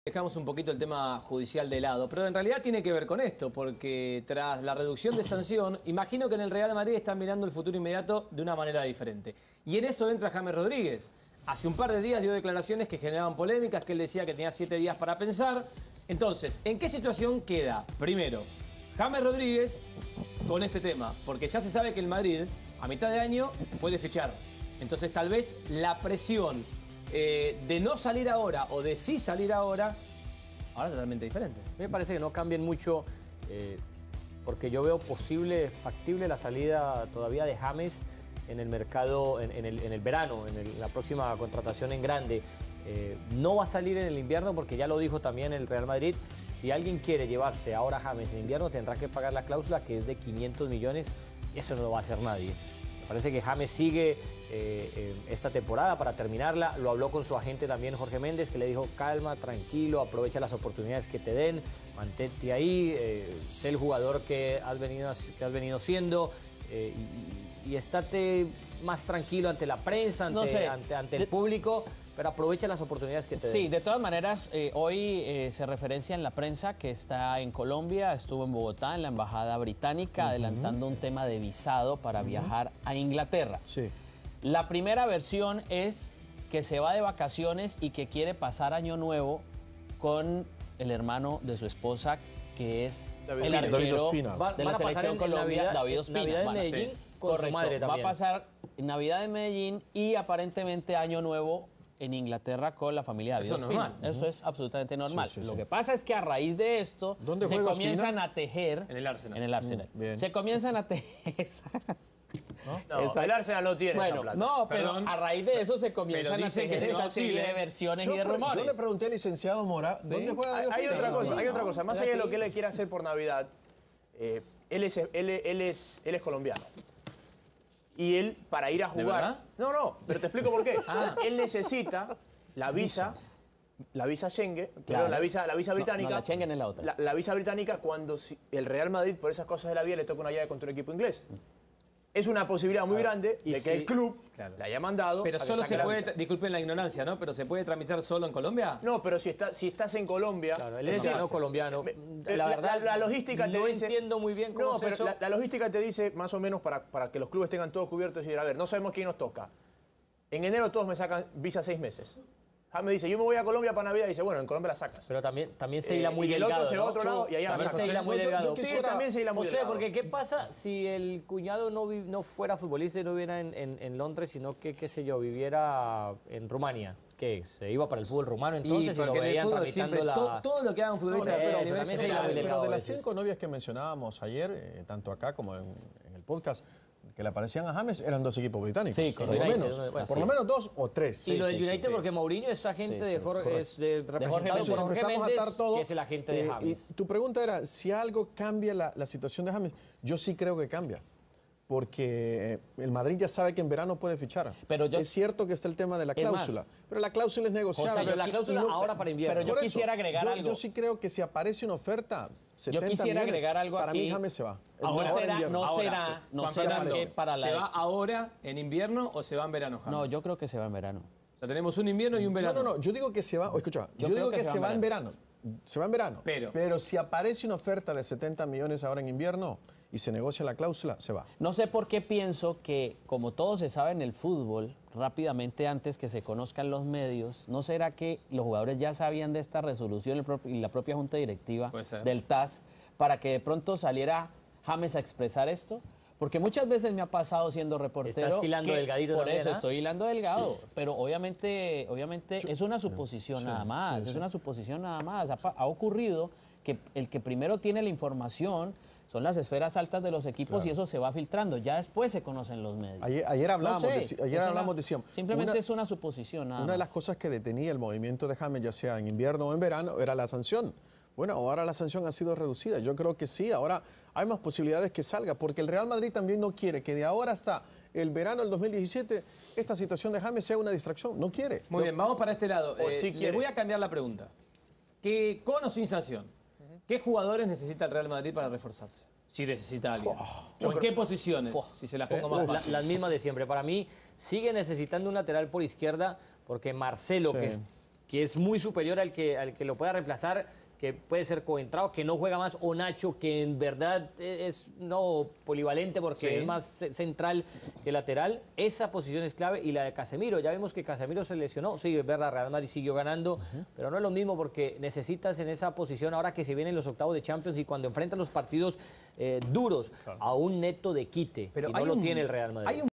Dejamos un poquito el tema judicial de lado, pero en realidad tiene que ver con esto, porque tras la reducción de sanción, imagino que en el Real Madrid están mirando el futuro inmediato de una manera diferente. Y en eso entra James Rodríguez. Hace un par de días dio declaraciones que generaban polémicas, que él decía que tenía 7 días para pensar. Entonces, ¿en qué situación queda? Primero, James Rodríguez con este tema, porque ya se sabe que el Madrid a mitad de año puede fichar. Entonces tal vez la presión de no salir ahora o de sí salir ahora es totalmente diferente. Me parece que no cambien mucho porque yo veo posible, factible la salida todavía de James en el mercado, en el verano, la próxima contratación en grande. No va a salir en el invierno porque ya lo dijo también el Real Madrid. Si alguien quiere llevarse ahora a James en invierno tendrá que pagar la cláusula que es de 500 millones. Eso no lo va a hacer nadie. Me parece que James sigue esta temporada para terminarla. Lo habló con su agente también, Jorge Méndez, que le dijo: calma, tranquilo, aprovecha las oportunidades que te den, mantente ahí, sé el jugador que has venido siendo y estate más tranquilo ante la prensa, ante el público, pero aprovecha las oportunidades que te den. Sí, de todas maneras, hoy se referencia en la prensa que está en Colombia, estuvo en Bogotá, en la Embajada Británica, adelantando un tema de visado para viajar a Inglaterra. Sí. La primera versión es que se va de vacaciones y que quiere pasar Año Nuevo con el hermano de su esposa, que es el arquero de la selección Colombia, David Ospina. Navidad en Medellín con su madre también. Va a pasar Navidad en Medellín y aparentemente Año Nuevo en Inglaterra con la familia de David Ospina. Eso es absolutamente normal. Sí, sí, Lo sí. que pasa es que a raíz de esto se comienzan Ospina? a tejer... En el Arsenal. En el Arsenal. Bien. Se comienzan a tejer... No, el Arsenal no tiene esa plata. No, pero Perdón, a raíz de eso se comienzan pero a dicen que tejer se va esa serie Chile. de versiones y de Yo rumores. le pregunté al licenciado Mora, ¿dónde juega David Hay Ospina? otra cosa. Más allá de lo que él quiere hacer por Navidad, él es colombiano. Y él, para ir a ¿De jugar... verdad? No, pero te explico por qué. Él necesita la visa Schengen, Claro. la visa británica. No, la Schengen es la otra. La visa británica cuando el Real Madrid, por esas cosas de la vida, le toca una llave contra un equipo inglés. Es una posibilidad muy grande Y de si- que el club claro. le haya mandado. Pero a que solo saque se la puede, visa. disculpen la ignorancia, ¿no? Pero ¿se puede tramitar solo en Colombia? No, pero si estás en Colombia... Claro, él es ciudadano colombiano. La La verdad, la logística te no dice... entiendo muy bien cómo No, es pero eso. la logística te dice, más o menos, para que los clubes tengan todo cubierto, es decir, a ver, no sabemos quién nos toca. En enero todos me sacan visa 6 meses. James dice, yo me voy a Colombia para Navidad, y dice, bueno, en Colombia la sacas. Pero también se hila muy y el delgado, otro se va a ¿no? otro lado y allá la También sacas. se hila muy Yo delgado. Sí, quisiera- también se hila muy José, delgado. porque ¿qué pasa si el cuñado no fuera futbolista y no viviera en Londres, sino que, qué sé yo, viviera en Rumania? ¿Qué? ¿Se iba para el fútbol rumano entonces y lo porque en el veían fútbol tramitando siempre, la...? todo lo que haga un futbolista No, a pero nivel también se general. hila muy delgado. Pero de a las veces. 5 novias que mencionábamos ayer, tanto acá como en el podcast, que le aparecían a James, eran 2 equipos británicos. Sí, por correcto. lo menos. Bueno, Por sí. lo menos 2 o 3. Y lo del sí, United, sí. porque Mourinho es agente Sí, de sí, Jorge, es representado Méndez. por Jorge empezamos Méndez, a atar todo. que es el agente de James. Y tu pregunta era, si algo cambia la situación de James, yo sí creo que cambia. Porque el Madrid ya sabe que en verano puede fichar. Pero yo- es cierto que está el tema de la Es más, cláusula, pero la cláusula es negociable. José, pero la cláusula Y ahora para invierno. Pero yo Por quisiera agregar algo. Yo sí creo que si aparece una oferta, 70 quisiera millones, agregar algo para aquí. mí James se va. Ahora en invierno. no Ahora, será Juan Fernando, que para ¿se va la... ahora en invierno o se va en verano, James? No, yo creo que se va en verano. O sea, tenemos un invierno y un verano. No, yo digo que se va, escucha, yo creo digo que se va en verano. Se va en verano. Pero si aparece una oferta de 70 millones ahora en invierno y se negocia la cláusula, se va. No sé por qué pienso que, como todo se sabe en el fútbol, rápidamente antes que se conozcan los medios, ¿no será que los jugadores ya sabían de esta resolución y la propia junta directiva Puede ser. del TAS para que de pronto saliera James a expresar esto? Porque muchas veces me ha pasado siendo reportero. Estás hilando que delgadito por también, eso ¿ah? estoy hilando delgado. Pero obviamente es una suposición nada más. Es una suposición nada más. Ha ocurrido que el que primero tiene la información son las esferas altas de los equipos y eso se va filtrando. Ya después se conocen los medios. Ayer hablábamos, No sé, decíamos. Simplemente es una suposición nada Una de más. las cosas que detenía el movimiento de James, ya sea en invierno o en verano, era la sanción. Bueno, ahora la sanción ha sido reducida. Yo creo que sí, ahora hay más posibilidades que salga, porque el Real Madrid también no quiere que de ahora hasta el verano del 2017 esta situación de James sea una distracción. No quiere. Muy bien, vamos para este lado. sí Le quiere. voy a cambiar la pregunta. ¿Con o sin sanción? ¿Qué jugadores necesita el Real Madrid para reforzarse? Si necesita a alguien. ¿O en qué posiciones? Si se las pongo más fácil. Las mismas de siempre. Para mí, sigue necesitando un lateral por izquierda porque Marcelo, Sí. que es muy superior al que lo pueda reemplazar, que puede ser Coentrao, que no juega más, o Nacho, que en verdad es no polivalente porque es más central que lateral. Esa posición es clave, y la de Casemiro. Ya vemos que Casemiro se lesionó. Sí, es verdad, Real Madrid siguió ganando, pero no es lo mismo porque necesitas en esa posición, ahora que se vienen los octavos de Champions y cuando enfrentan los partidos duros, a un Neto de quite, Pero y no hay lo un- tiene el Real Madrid. hay un